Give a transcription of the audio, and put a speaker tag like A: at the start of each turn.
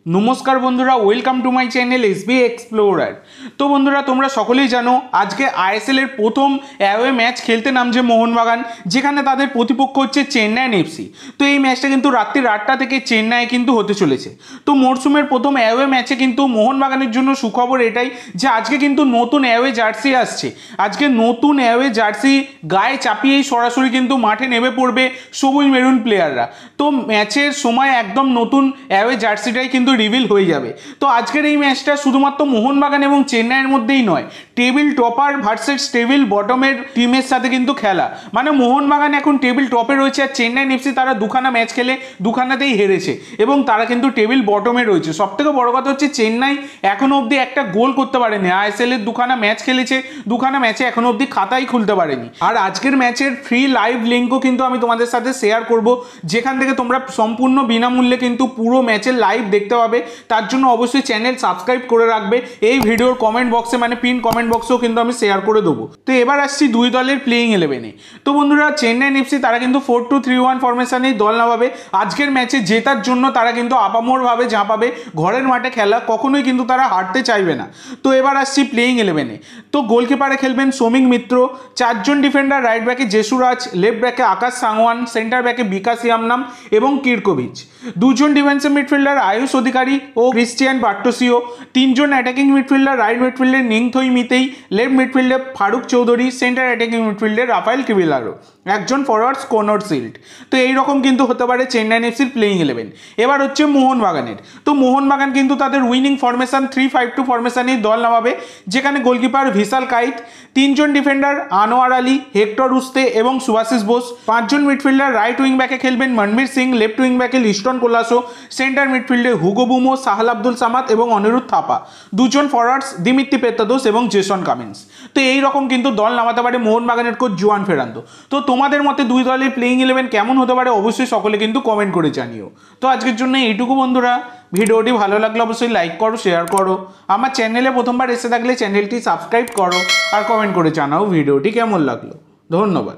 A: नमस्कार बंधुरा welcome to my channel SB explorer. तो बंधुरा तुम्हारा सकलेई जानो आज के आईएसएल एर प्रथम अवे मैच खेलते नामছে मोहनबागान, যেখানে তাদের প্রতিপক্ষ হচ্ছে চেন্নাই এফসি। তো এই ম্যাচটা কিন্তু রাত্রি 8টা থেকে চেন্নাই কিন্তু হতে চলেছে। তো মরসুমের প্রথম অ্যাওয়ে ম্যাচে কিন্তু মোহনবাগানের জন্য সুখবর এটাই যে আজকে কিন্তু নতুন অ্যাওয়ে জার্সি আসছে। আজকে নতুন অ্যাওয়ে জার্সি গায়ে চাপিয়েই সরাসরি কিন্তু মাঠে নেমে পড়বে সবুজ মেরুন প্লেয়াররা। তো ম্যাচের সময় একদম নতুন অ্যাওয়ে জার্সিটাই কিন্তু রিভিল হয়ে যাবে। তো আজকের এই ম্যাচটা শুধুমাত্র মোহনবাগান এবং চেন্নাইয়ের মধ্যেই নয়, টেবিল টপার ভার্সেস টেবিল বটমের টিমের সাথে কিন্তু খেলা। মানে মোহনবাগান এখন টেবিল টপে রয়েছে আর চেন্নাই এফসি তারা দুখানা ম্যাচ খেলে দুখানাতেই হেরেছে এবং তারা কিন্তু টেবিল বটমে রয়েছে। সবথেকে বড় কথা হচ্ছে চেন্নাই এখনো অবধি একটা গোল করতে পারেনি। আইএসএল এর দুখানা ম্যাচ খেলেছে, দুখানা ম্যাচে এখনো অবধি খাতাই খুলতে পারেনি। আর আজকের ম্যাচের ফ্রি লাইভ লিঙ্কও কিন্তু আমি তোমাদের সাথে শেয়ার করব, যেখান থেকে তোমরা সম্পূর্ণ বিনামূল্যে কিন্তু পুরো ম্যাচের লাইভ দেখতে পাবে। তার জন্য অবশ্যই চ্যানেল সাবস্ক্রাইব করে রাখবে। এই ভিডিওর কমেন্ট বক্সে মানে পিন কমেন্ট বক্সেও কিন্তু আমি শেয়ার করে দেবো। তো এবার আসছি দুই দলের প্লেইং 11-এ। তো বন্ধুরা চেন্নাই এফসি তারা কিন্তু 4-2-3-1 ফরমেশনেই দল নামাবে। আজকের ম্যাচে জেতার জন্য তারা কিন্তু আপামরভাবে ঝাঁপাবে। ঘরের মাঠে খেলা, কখনোই কিন্তু তারা হারতে চাইবে না। তো এবার আসছি প্লেইং 11-এ। তো গোলকিপারে খেলবেন সৌমিক মিত্র, চারজন ডিফেন্ডার, রাইট ব্যাকে জেসুরাজ, লেফট ব্যাকে আকাশ সাংওয়ান, সেন্টার ব্যাকে বিকাশ ইয়ামনাম এবং কিরকোভিচ, দুজন ডিফেন্সিভ মিডফিল্ডার আয়ুষ অধিকারী ও ক্রিস্টিয়ান বার্টোসিও, তিনজন অ্যাটাকিং মিডফিল্ডার, রাইট মিডফিল্ডে নিংথই মিতেই, লেফট মিডফিল্ডে ফারুক চৌধুরী, সেন্টার অ্যাটাকিং মিডফিল্ডে রাফায়েল কিবিলারো, একজন ফরওয়ার্ডস কনর সিল্ড। তো এইরকম কিন্তু হতে পারে চেন্নাই এফসির প্লেইং 11। এবার হচ্ছে মোহনবাগানের। তো মোহনবাগান কিন্তু তাদের উইনিং ফরমেশন 3-5-2 ফরমেশনেই দল নামাবে, যেখানে গোলকিপার ভিশাল কাইত, তিনজন defender Anwar Ali, Hector Yuste এবং সুভাশিস বোস, পাঁচজন মিডফিল্ডার, রাইট উইং ব্যাকে খেলবেন মনবীর সিং, লেফট উইং ব্যাকে লিস্টন কোলাসো, সেন্টার মিডফিল্ডে হুগো বুমো, সাহাল আব্দুল সামাদ এবং অনিরুদ্ধ থাপা, দুজন ফরওয়ার্ডস দিমিত্রি পেত্তাদোস এবং জেসন কামিন্স। তো এইরকম কিন্তু দল নামাতে পারে মোহনবাগানের কোচ জুয়ান ফেরান্দো। তো তোমাদের মতে দুই দলের প্লেইং 11 কেমন হতে পারে অবশ্যই সকলে কিন্তু কমেন্ট করে জানিও। তো আজকের জন্য এইটুকু বন্ধুরা। ভিডিওটি ভালো লাগলে অবশ্যই লাইক করো, শেয়ার করো। আমার চ্যানেলে প্রথমবার এসে থাকলে চ্যানেলটি সাবস্ক্রাইব করো আর কমেন্ট করে জানাও ভিডিওটি কেমন লাগলো। ধন্যবাদ।